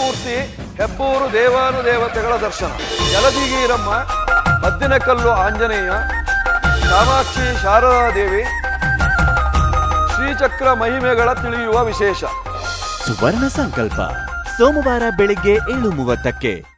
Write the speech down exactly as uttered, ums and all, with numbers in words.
ಮೂರ್ತಿ ಹೆಬ್ಬೂರು ದೇವಾನುದೇವತೆಗಳ ದರ್ಶನ. ಯಲದಿಗೀರಮ್ಮ, ಮದ್ದಿನಕಲ್ಲು ಆಂಜನೇಯ, ಕಾಮಾಕ್ಷಿ ಶಾರದಾದೇವಿ, ಶ್ರೀಚಕ್ರ ಮಹಿಮೆಗಳ ತಿಳಿಯುವ ವಿಶೇಷ. ಸುವರ್ಣ ಸಂಕಲ್ಪ ಸೋಮವಾರ ಬೆಳಿಗ್ಗೆ ಏಳು ಮೂವತ್ತಕ್ಕೆ.